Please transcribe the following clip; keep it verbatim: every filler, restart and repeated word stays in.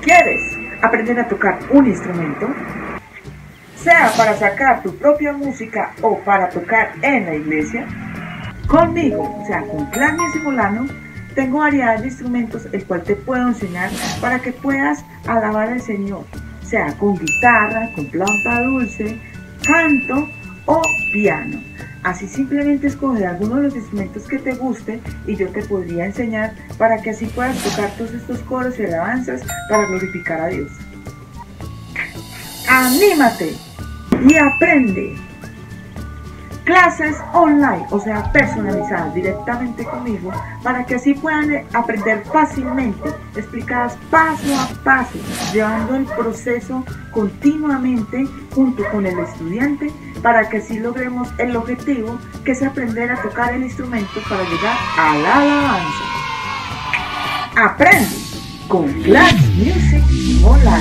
¿Quieres aprender a tocar un instrumento? Sea para sacar tu propia música o para tocar en la iglesia, conmigo, o sea, con Claudia Simulano, tengo variedad de instrumentos el cual te puedo enseñar para que puedas alabar al Señor, sea con guitarra, con flauta dulce, canto o piano. Así simplemente escoge alguno de los instrumentos que te guste y yo te podría enseñar para que así puedas tocar todos estos coros y alabanzas para glorificar a Dios. ¡Anímate y aprende! Clases online, o sea, personalizadas directamente conmigo, para que así puedan aprender fácilmente, explicadas paso a paso, llevando el proceso continuamente junto con el estudiante, para que así logremos el objetivo, que es aprender a tocar el instrumento para llegar a la alabanza. Aprende con Class Music Online.